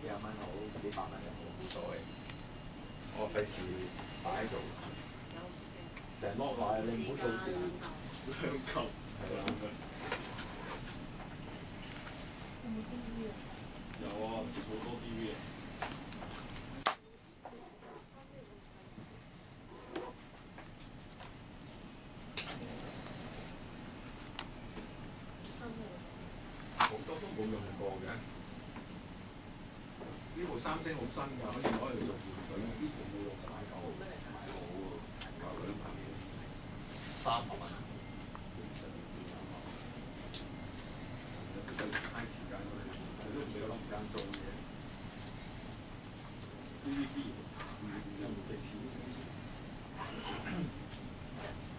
幾廿蚊好，幾百蚊又好，冇所謂。我費事擺喺度，成碌落去你唔好到時兩嚿係啦。有啊，好多 DV 啊。好多都冇用過嘅。呢部三星好新㗎，可以攞嚟做換水。呢部冇用買舊，買好喎，舊嗰啲買300蚊。嘥時間我哋，你都唔俾我時間做嘢。呢啲必然又唔值錢。